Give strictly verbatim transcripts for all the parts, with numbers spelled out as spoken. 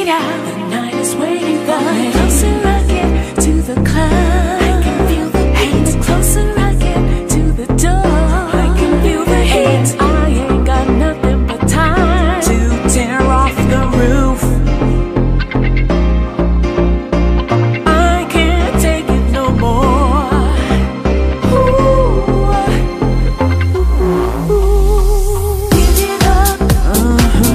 it out. The night is waiting for me. The closer I get to the club, I can feel the heat. And the closer I get to the door, I can feel the heat. I ain't got nothing but time to tear off the roof. I can't take it no more. Ooh, ooh, ooh. Give it up. Uh-huh.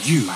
you.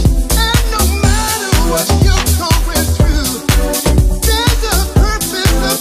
And no matter what you're going through, there's a purpose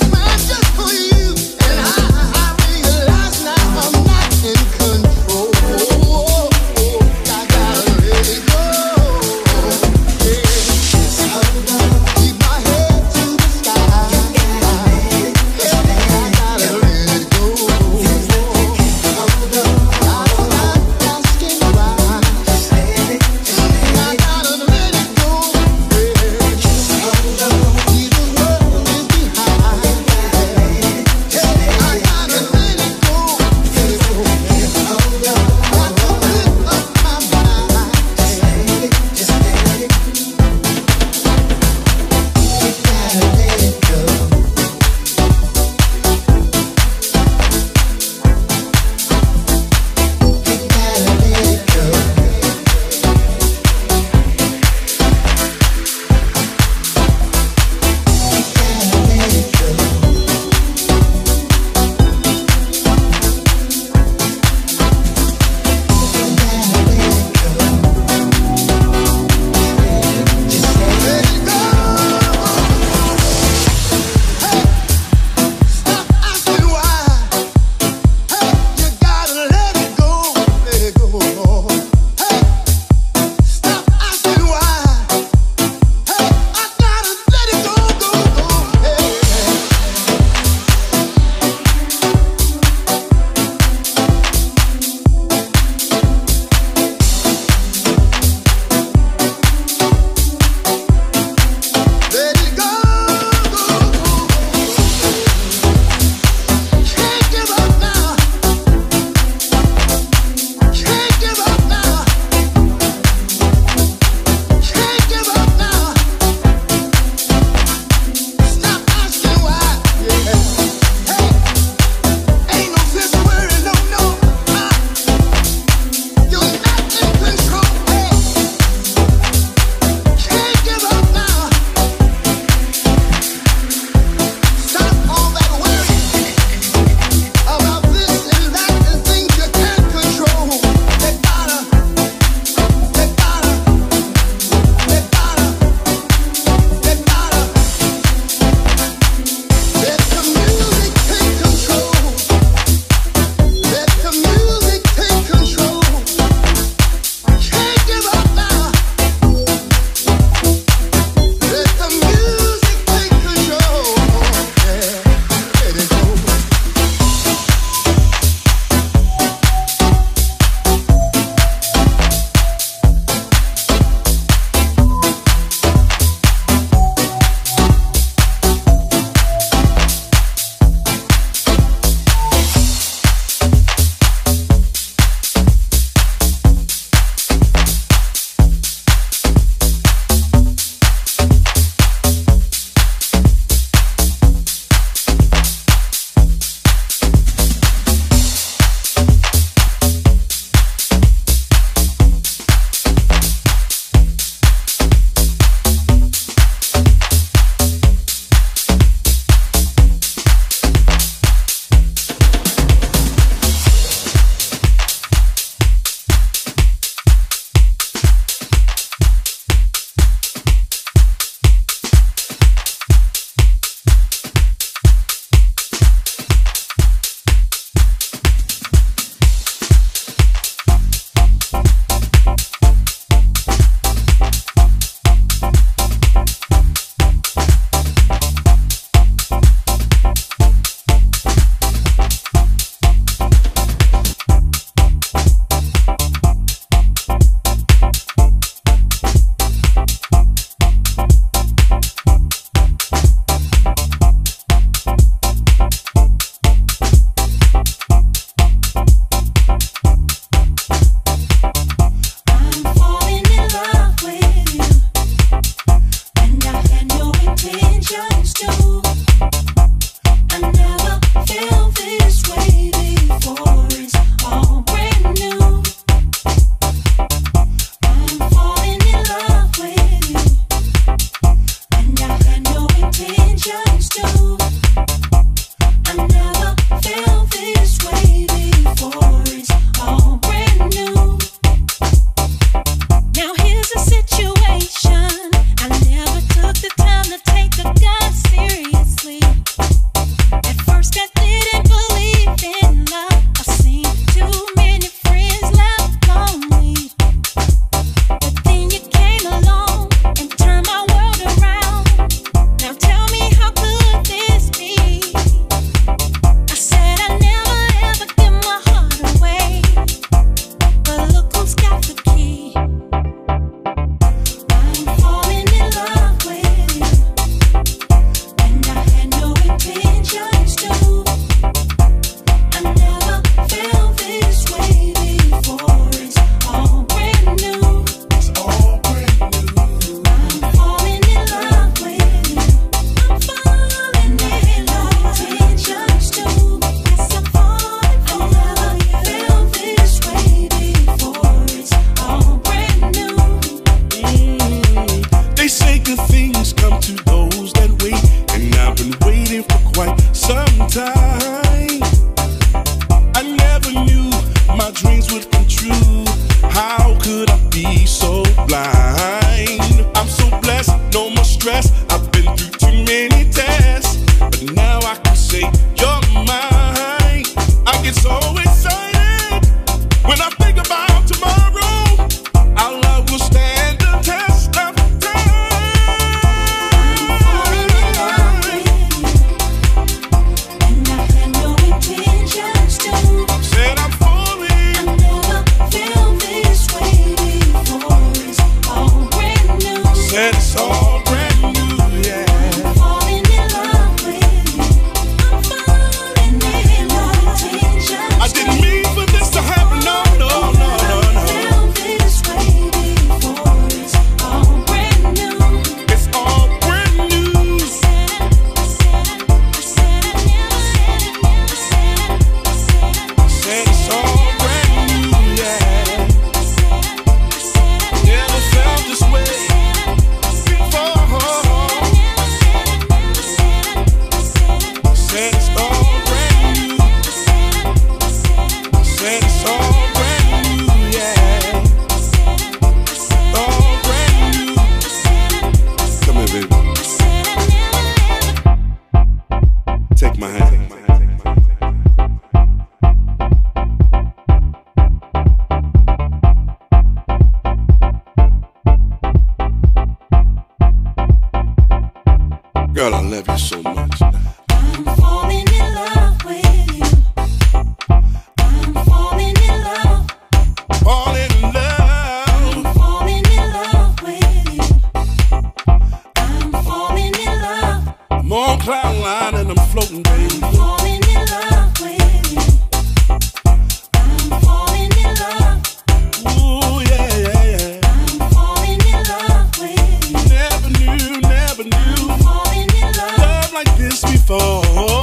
love you so much. I'm falling in love with you. I'm falling in love. Falling in love. I'm falling in love with you. I'm falling in love. I'm on cloud nine and I'm floating, baby. I'm falling in love with you. I'm falling in love. Ooh, yeah, yeah, yeah. I'm falling in love with you. Never knew, never knew I'm falling in love. love like this before.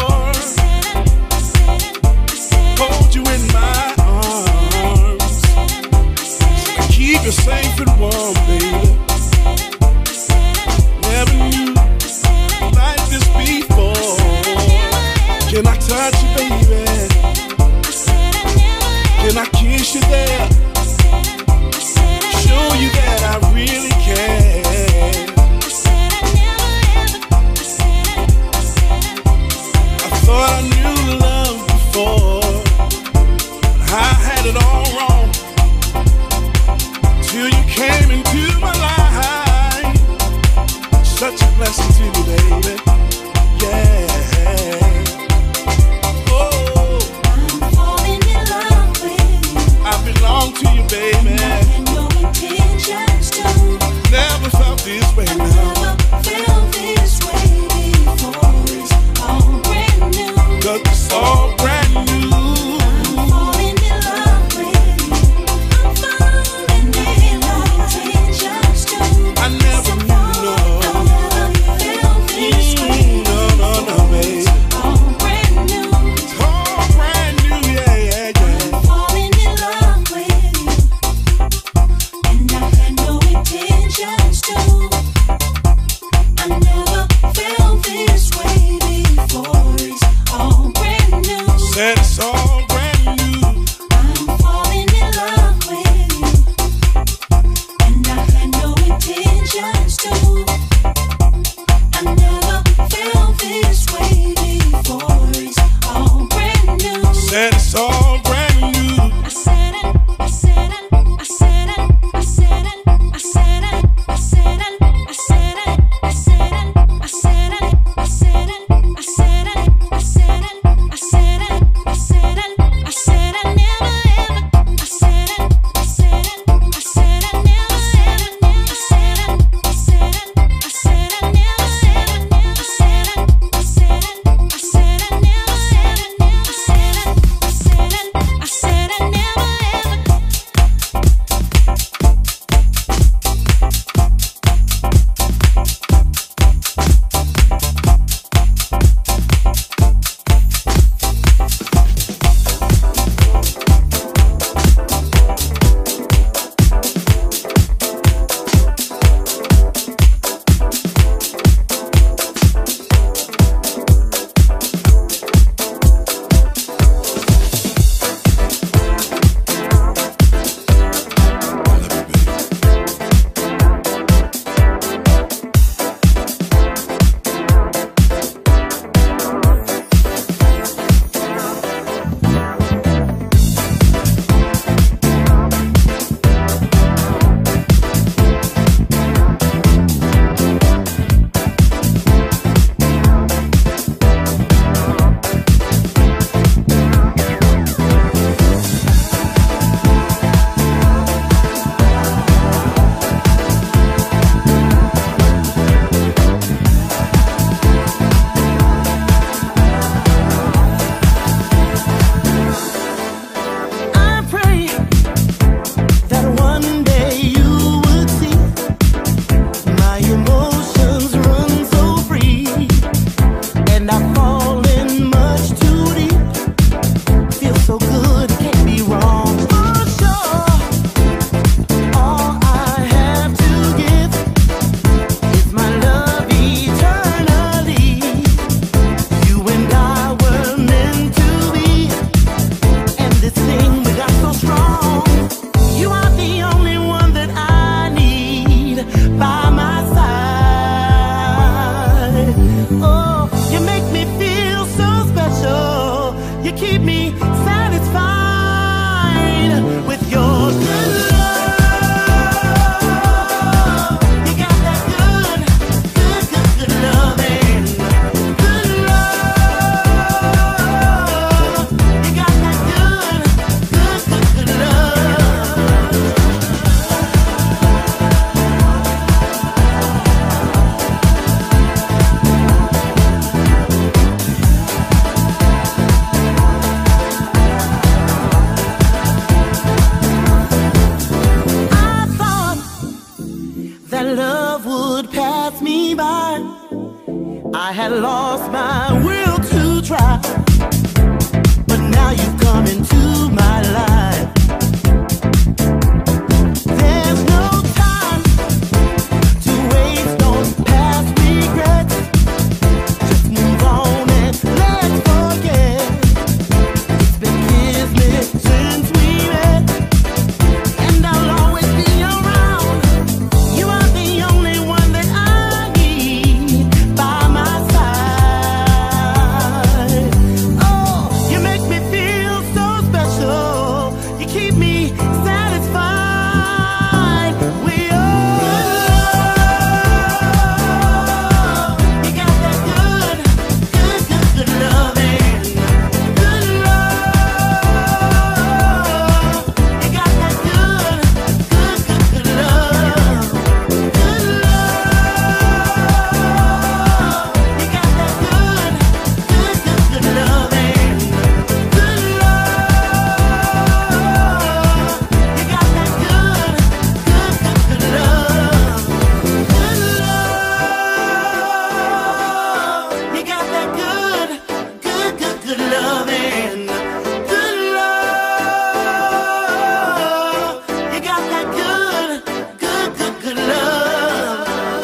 Hold you in my arms. Keep you safe and warm, baby. Never knew like this before. Can I touch you, baby? Can I kiss you there? Show you that I really care. I thought I knew love before, but I had it all wrong till you came into my life. that love would pass me by. I had lost my will to try, but now you've come into my life. There's no time to waste on past regrets. Just move on and let's forget. It's been kismet since we met, and I'll always be around. You are the only one that I need by my side. Oh, you make me feel so special. You keep me satisfied. We you got that good, good, good, good loving. Good love. You got that good, good, good, good love. Good love. You got that good, good, good, good loving. Good love. You got that good, good, good, good love. Good love. You got that good, good, good, good loving. Good love. You got that good, good, good, good love.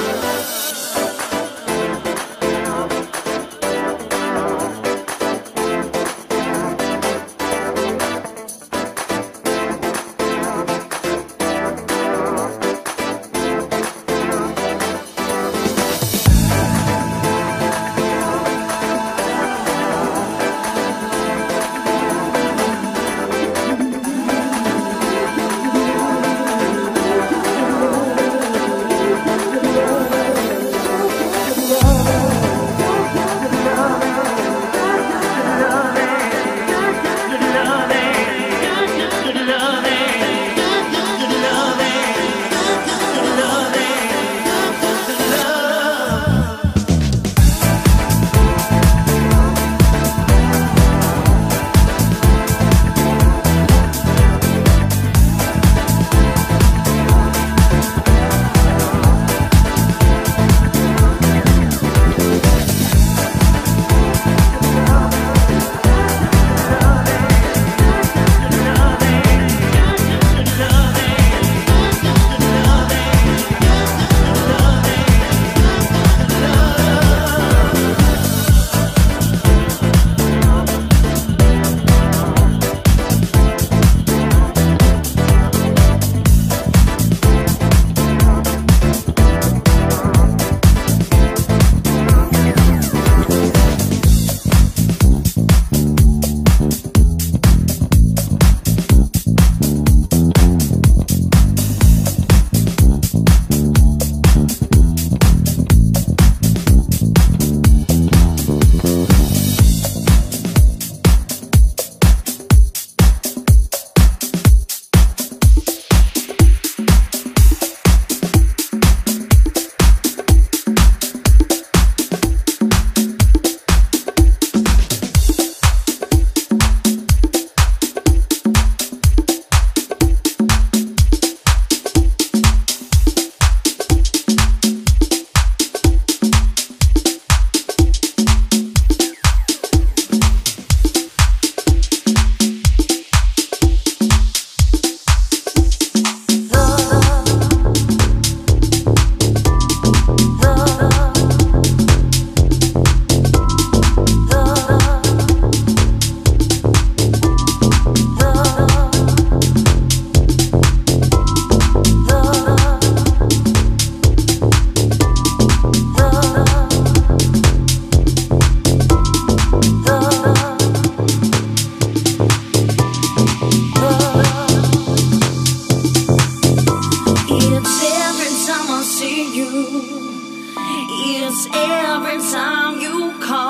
It's every time you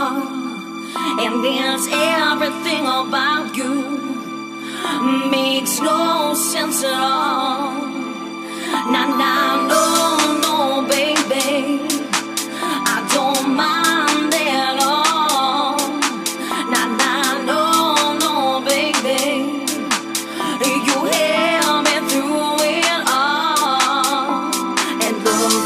come, and it's everything about you makes no sense at all. Nah, nah, no, no, baby, I don't mind at all. Nah, nah, no, no, baby, you held me through it all, and love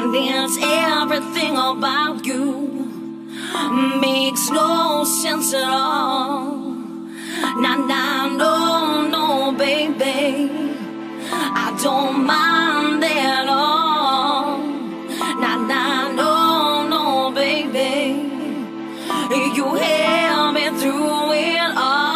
and it's everything about you makes no sense at all. Nah, nah, no, no, baby, I don't mind at all. Nah, nah, no, no, baby, you held me through it all.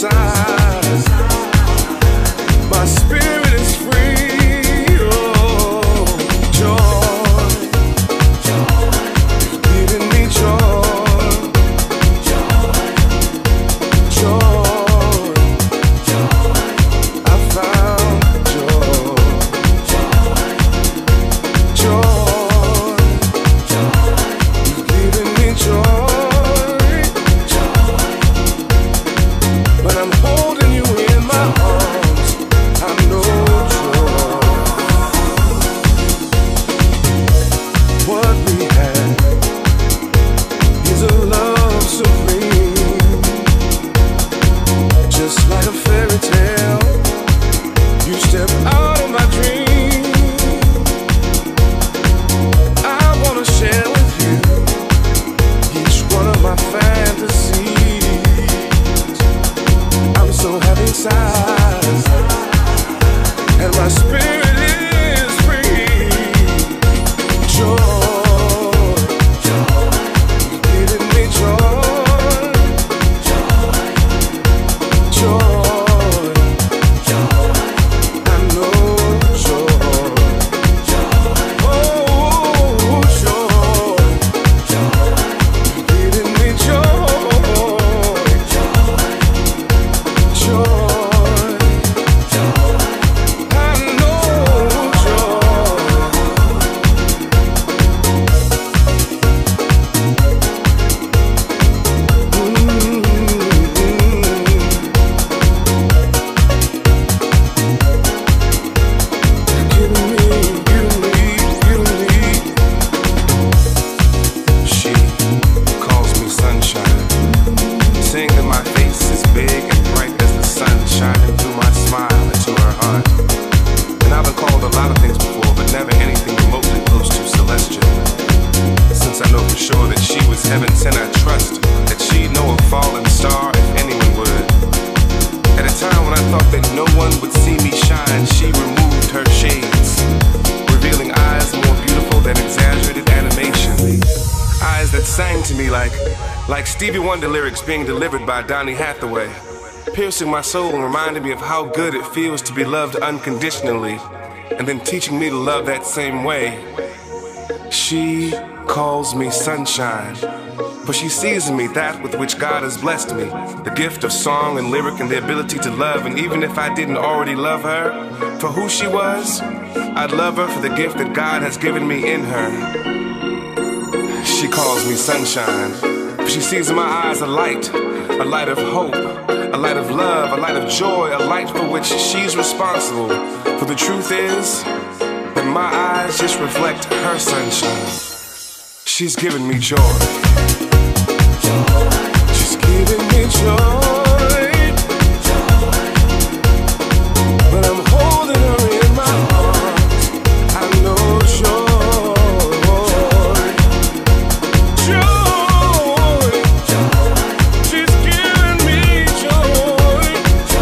inside. My spirit is free. Oh, joy, joy, giving me joy, joy, joy, joy. I found joy, joy, joy, joy, giving me joy. But I'm holding you in my arms. I know joy. What we have is a love supreme, just like a fairy tale. You step out of my dream. I wanna share with you each one of my fantasies. I'm so happy inside, and my spirit is free. Joy, joy, giving me joy, joy, joy, joy. I know joy, oh joy, joy, giving me joy, joy, I know giving me, giving me, giving me. She calls me sunshine, saying that my face is big and bright as the sun shining through my smile into her heart. And I've been called a lot of things before, but never anything remotely close to celestial. Since I know for sure that she was heaven sent, I trust that she'd know a falling star if anyone would. At a time when I thought that no one would see me shine, she removed her shades, revealing eyes more beautiful than exaggerated animation. Eyes that sang to me like, like Stevie Wonder lyrics being delivered by Donny Hathaway, piercing my soul and reminding me of how good it feels to be loved unconditionally, and then teaching me to love that same way. She calls me sunshine, for she sees in me that with which God has blessed me, the gift of song and lyric and the ability to love. And even if I didn't already love her for who she was, I'd love her for the gift that God has given me in her. She calls me sunshine, for she sees in my eyes a light, a light of hope, a light of love, a light of joy, a light for which she's responsible. For the truth is that my eyes just reflect her sunshine. She's giving me joy. She's giving me joy. When I'm holding her in my arms, I know joy. Joy. She's giving me joy.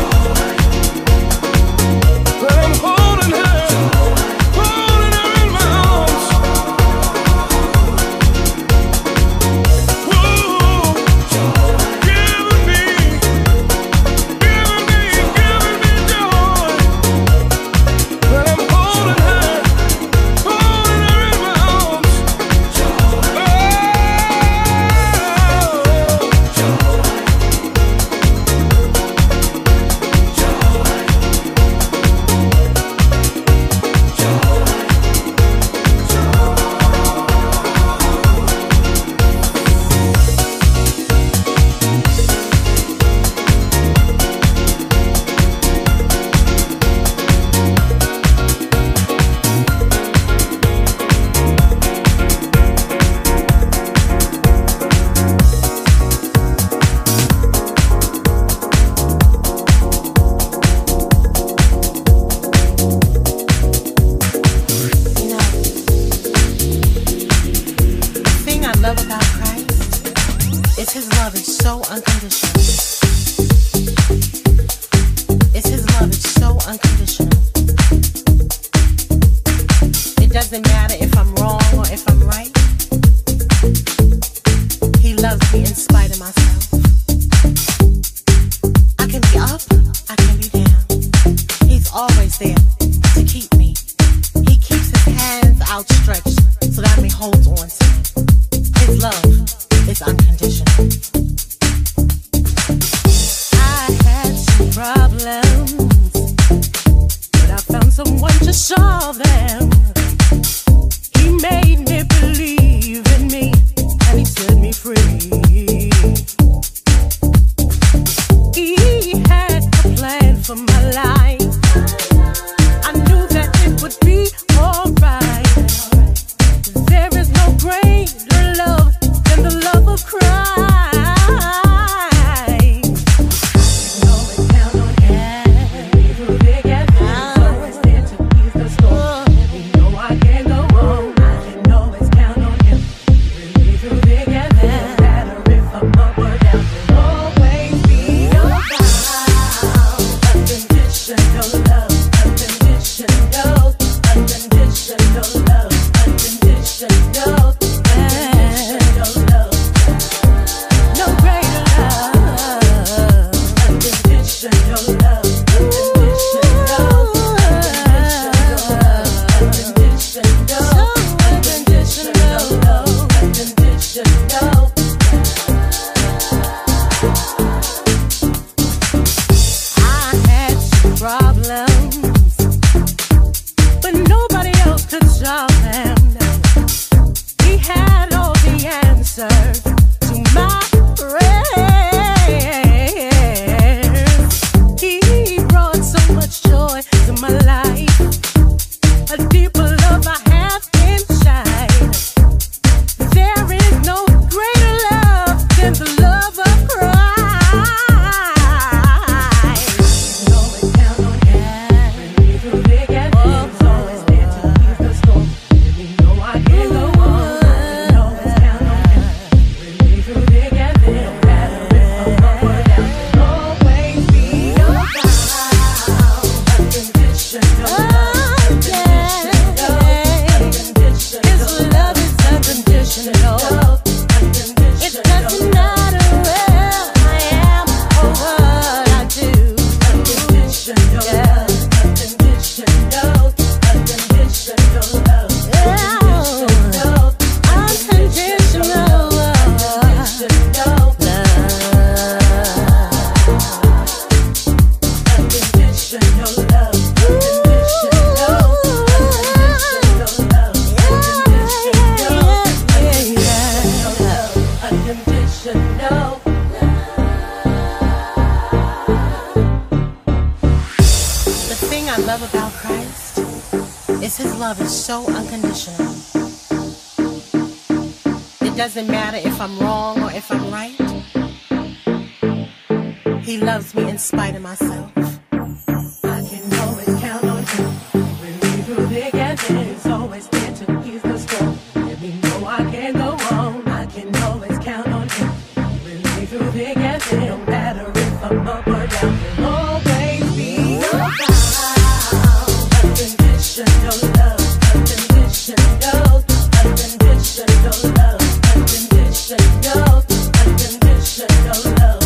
When I'm holding her, holding her in my arms. Whoa, giving me, giving me, giving me joy. When I'm holding her, holding her in my arms. loves me in spite of myself. I can be love about Christ is his love is so unconditional. It doesn't matter if I'm wrong or if I'm right. He loves me in spite of myself. I can always count on him. When we through thick and thin, he's always there to ease the storm. Let me know I can't go wrong. I can always count on him. When we through thick and thin, no matter if I'm up or down, he'll always be around. Unconditional love, unconditional, unconditional love, unconditional, unconditional love.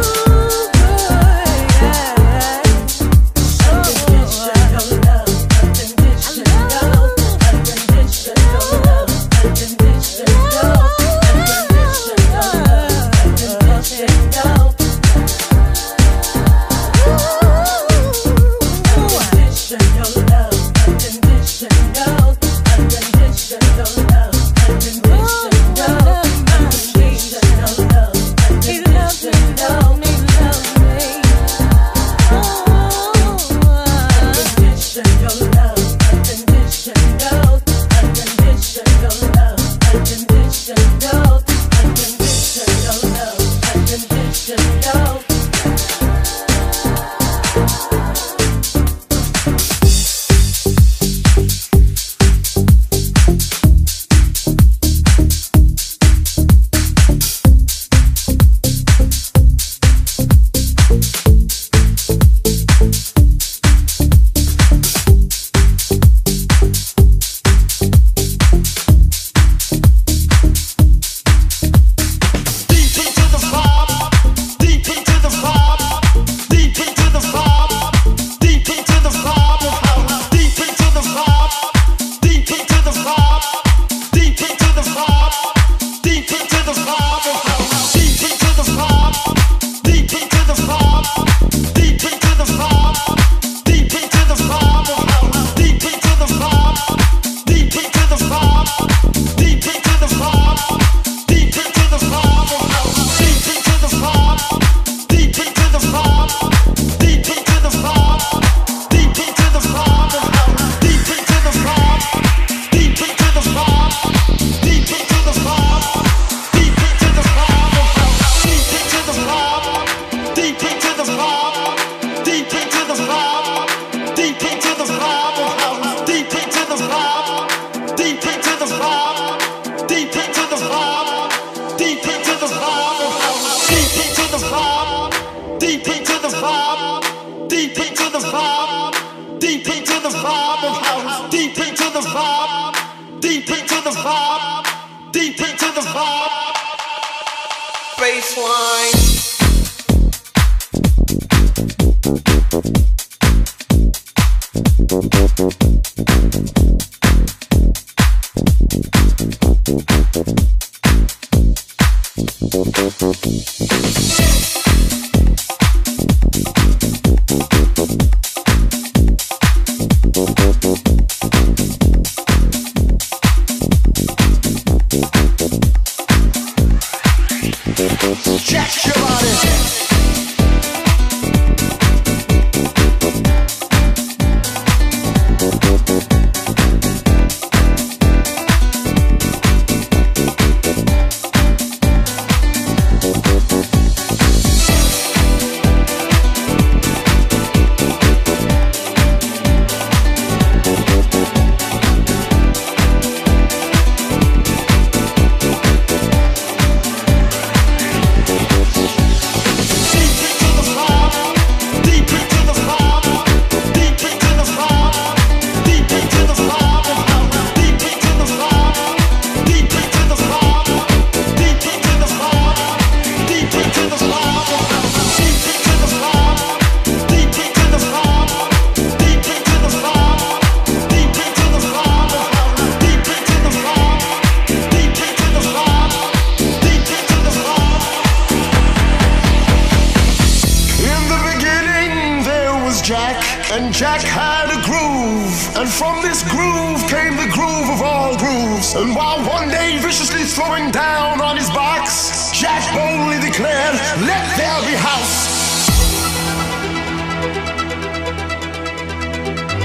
And Jack had a groove, and from this groove came the groove of all grooves. And while one day viciously throwing down on his box, Jack boldly declared, "Let there be house."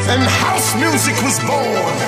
and house music was born.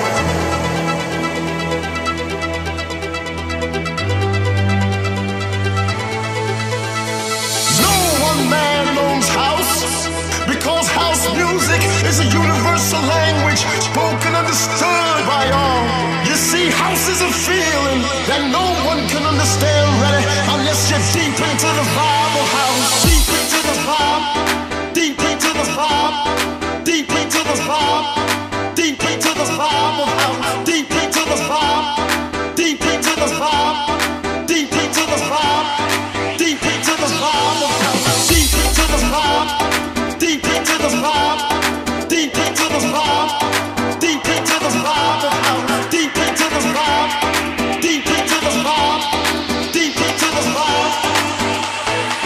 No one man owns house, because house music is a universal language spoken, understood by all. You see, house is a feeling that no one can understand really unless you're deep into the vibe of house. Deep into the vibe, deep into the vibe, deep into the vibe, deep into the vibe of house. Deep into the vibe, deep into the vibe, deep into the vibe, deep into the vibe of house. Deep into the vibe, deep into the vibe, deep into the vibe, deep into the vibe of house. Deep into the vibe, deep into the vibe, deep into the vibe.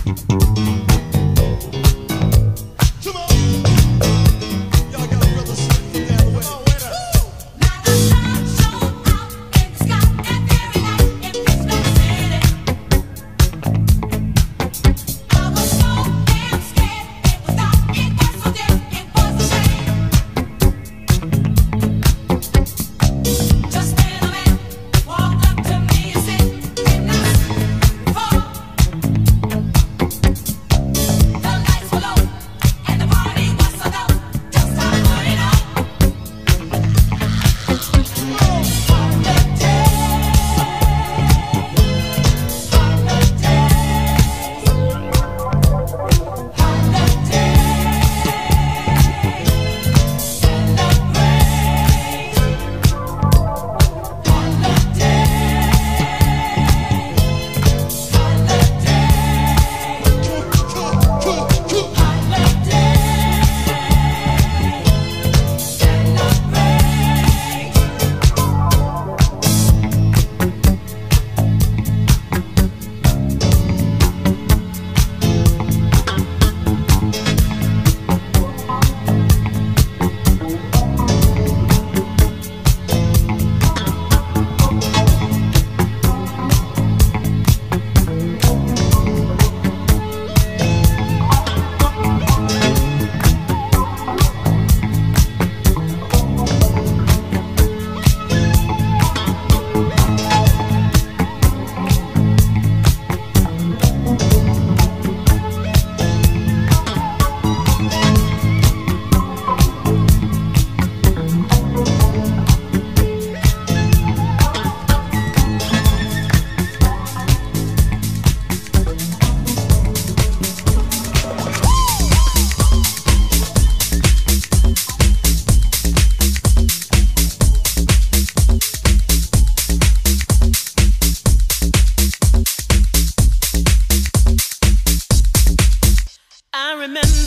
remember